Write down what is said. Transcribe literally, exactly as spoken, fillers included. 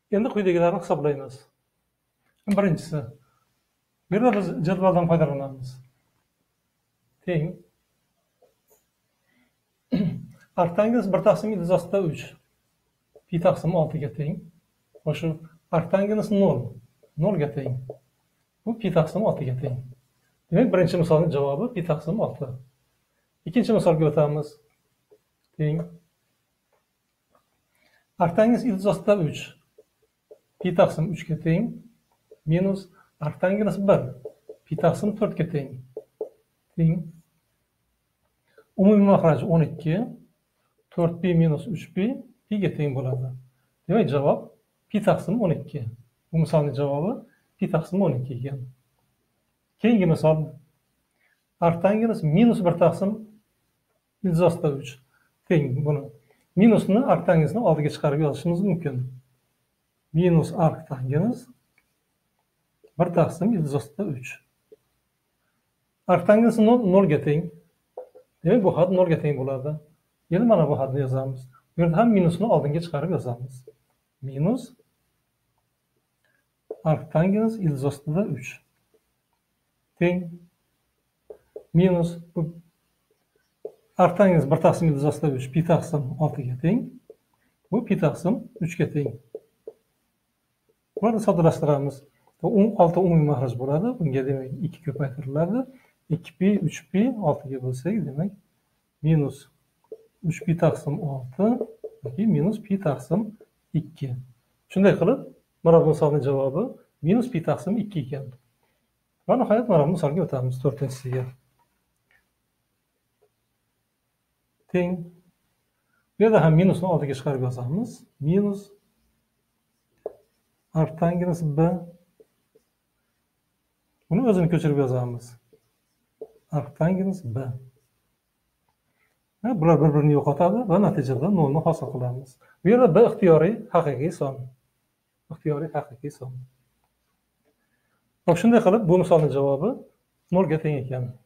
Endi quyidagilarni hisoblaymiz. Birinchisi, bu yerda biz jadvaldan foydalanamiz. Teng arctangens bir taqsim ildiz ostida uch pi taqsim oltiga teng. O'sha arctangens nol, nolga teng. Bu pi taqsim oltiga teng. Demak, birinchi misolning javobi pi taqsim olti. Ikkinchi misolga o'tamiz. Teng arctangens ildiz ostida uch pi taqsim uchga teng minus arctangens bir pi taqsim to'rtga teng. Teng umumiy maxraj o'n ikki, to'rt pi minus uch pi piga teng bo'ladi. Demak, javob pi taqsim o'n ikki. Bu misolning javobi pi taqsim o'n ikki ekan. Keyingi misol arctangens minus bir taqsim ildiz ostida uch teng. Buni minusni arctangensni oldiga chiqarib yozishimiz mumkin. Minus arctangens bir taqsim ildiz ostida uch. Arctangens nolga teng. Demak, bu xat nolga teng bo'ladi. Endi mana bu xatni yozamiz. Bu yerda ham minusni oldinga chiqarib yozamiz. Minus arctangens ildiz ostida uch teng minus bu arctangens bir taqsim ildiz ostida uch pi taqsim oltiga teng. Bu pi taqsim uchga teng. Buni soddalashtiramiz. olti umumiy maxraj bo'ladi. Bunga demak ikki ko'paytiriladi. ikki pi uch pi oltiga bo'lsak, demak minus uch pi taqsim olti yoki minus pi taqsim ikki. Shunday qilib, mana bu misolning javobi minus pi taqsim ikki ekan. Va nihoyat mana bu misolga o'tamiz, to'rtinchisiga. Teng. Bu yerda ham minusni oldiga chiqarib yozamiz. Minus arctangens b. Buni o'zini ko'chirib yozamiz. Arctangens b. Bular bir-birini yo'qotadi va natijada nolni hosil qilamiz. Bu yerda b ixtiyoriy haqiqiy son. Ixtiyoriy haqiqiy son. Shunday qilib, bu misolning javobi nolga teng ekan.